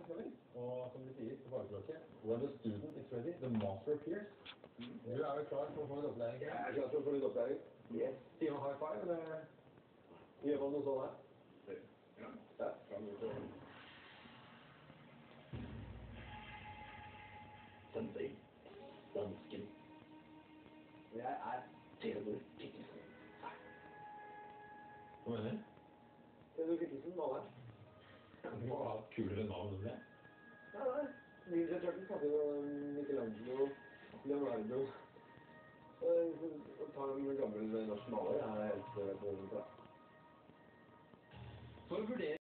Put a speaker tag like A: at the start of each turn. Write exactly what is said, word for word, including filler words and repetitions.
A: Og som de sier på fagspråket, when the student is ready, the master appears. Du er vel klar for å få litt opplæring?
B: Jeg er klar for å få litt opplæring. Yes.
A: Sier man high five, eller
B: Gjør man noe sånn her?
A: Ja.
B: Ja, kan du gjøre det. Sensei. Dansken. Jeg er Theodor Kittelsen.
A: Hva mener du?
B: Theodor Kittelsen, maleren.
A: Du må ha et kulere navn enn det.
B: Ja, nei. Ninja Turtles hadde jo Michelangelo, Leonardo. Å ta en gammel norsk maler er helt på den plass.
A: For å vurdere